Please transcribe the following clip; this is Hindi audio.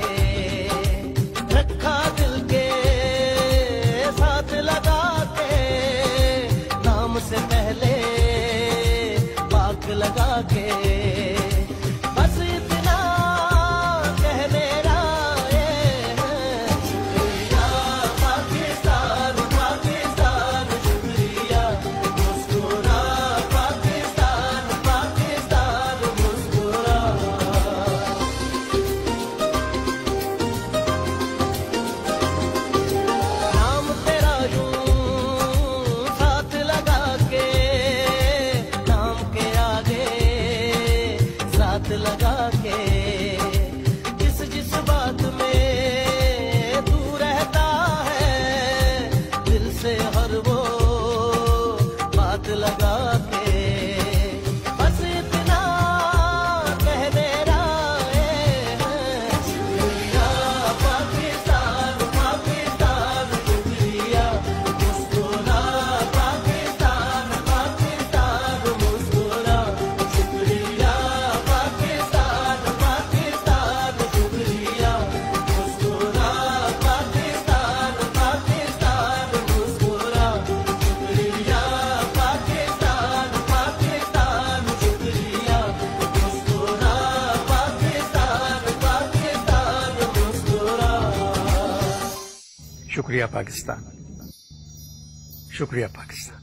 रखा दिल के साथ लगा के, नाम से पहले पाक लगा के, बस इतना कह मेरा ये है, शुक्रिया पाकिस्तान पाकिस्तान शुक्रिया, मुस्कुरा पाकिस्तान पाकिस्तान मुस्कुरा। नाम तेरा यूं साथ लगा के, नाम के आगे साथ लगा के, जिस बात में तू रहता है, दिल से हर वो बात लगा के, बस इतना कह मेरा ये है, शुक्रिया पाकिस्तान पाकिस्तान शुक्रिया, मुस्कुरा पाकिस्तान पाकिस्तान मुस्कुरा, शुक्रिया पाकिस्तान पाकिस्तान शुक्रिया, मुस्कुरा पाकिस्तान पाकिस्तान मुस्कुरा, शुक्रिया पाकिस्तान पाकिस्तान शुक्रिया, मुस्कुरा पाकिस्तान पाकिस्तान मुस्कुरा। शुक्रिया पाकिस्तान, शुक्रिया पाकिस्तान।